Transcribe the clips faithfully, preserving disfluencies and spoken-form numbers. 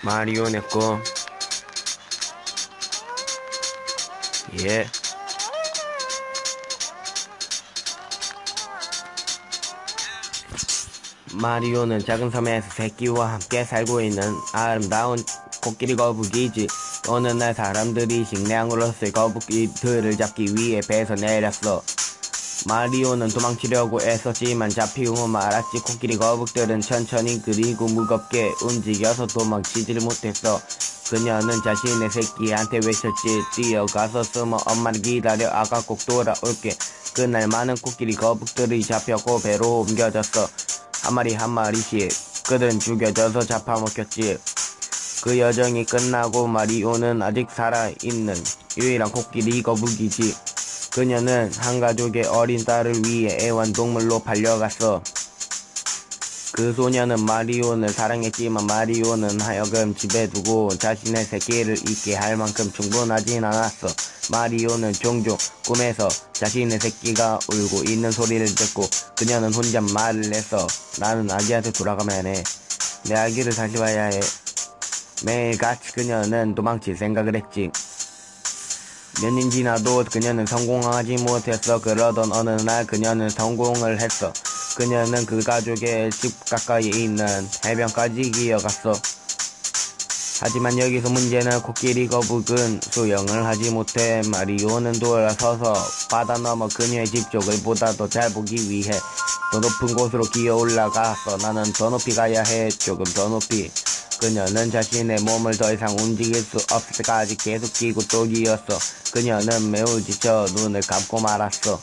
마리오 내꺼. 예. 마리오는 작은 섬에서 새끼와 함께 살고 있는 아름다운 코끼리 거북이지. 어느 날 사람들이 식량으로쓸 거북이들을 잡기 위해 배에서 내렸어. 마리오는 도망치려고 애썼지만 잡히고 말았지. 코끼리 거북들은 천천히 그리고 무겁게 움직여서 도망치질 못했어. 그녀는 자신의 새끼한테 외쳤지. 뛰어가서 숨어 엄마를 기다려, 아가 꼭 돌아올게. 그날 많은 코끼리 거북들이 잡혔고 배로 옮겨졌어. 한 마리 한 마리씩 그들은 죽여져서 잡아먹혔지. 그 여정이 끝나고 마리오는 아직 살아있는 유일한 코끼리 거북이지. 그녀는 한 가족의 어린 딸을 위해 애완동물로 팔려갔어. 그 소녀는 마리오를 사랑했지만 마리오는 하여금 집에 두고 자신의 새끼를 잊게 할 만큼 충분하진 않았어. 마리오는 종종 꿈에서 자신의 새끼가 울고 있는 소리를 듣고 그녀는 혼자 말을 했어. 나는 아기한테 돌아가면 해. 내 아기를 다시 봐야 해. 매일같이 그녀는 도망칠 생각을 했지. 몇 년 지나도 그녀는 성공하지 못했어. 그러던 어느 날 그녀는 성공을 했어. 그녀는 그 가족의 집 가까이에 있는 해변까지 기어갔어. 하지만 여기서 문제는 코끼리 거북은 수영을 하지 못해. 마리오는 돌아서서 바다 너머 그녀의 집 쪽을 보다 더 잘 보기 위해 더 높은 곳으로 기어 올라갔어. 나는 더 높이 가야 해. 조금 더 높이. 그녀는 자신의 몸을 더 이상 움직일 수 없을 때까지 계속 기고 또 기었어. 그녀는 매우 지쳐 눈을 감고 말았어.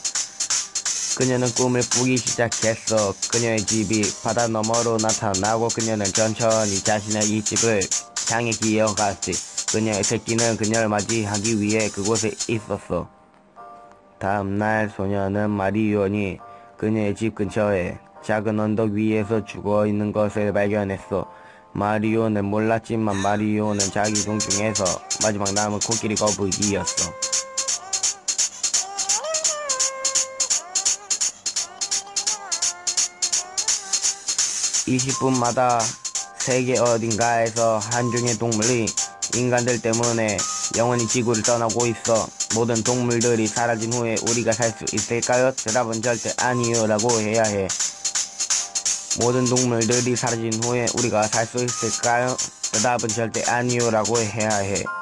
그녀는 꿈을 꾸기 시작했어. 그녀의 집이 바다 너머로 나타나고 그녀는 천천히 자신의 이 집을 향해 기어갔지. 그녀의 새끼는 그녀를 맞이하기 위해 그곳에 있었어. 다음날 소녀는 마리오니 그녀의 집 근처에 작은 언덕 위에서 죽어있는 것을 발견했어. 마리오는 몰랐지만 마리오는 자기 동 중에서 마지막 남은 코끼리 거북이였어. 이십 분마다 세계 어딘가에서 한 종의 동물이 인간들 때문에 영원히 지구를 떠나고 있어. 모든 동물들이 사라진 후에 우리가 살 수 있을까요? 대답은 절대 아니요 라고 해야 해. 모든 동물들이 사라진 후에 우리가 살 수 있을까요? 대답은 절대 아니요 라고 해야 해.